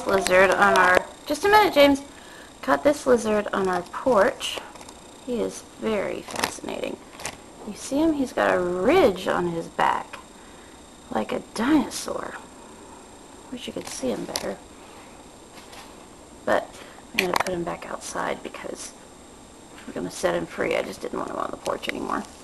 this lizard on our, just a minute, James. Caught this lizard on our porch. He is very fascinating. You see him? He's got a ridge on his back, like a dinosaur. Wish you could see him better. But I'm going to put him back outside because we're going to set him free. I just didn't want him on the porch anymore.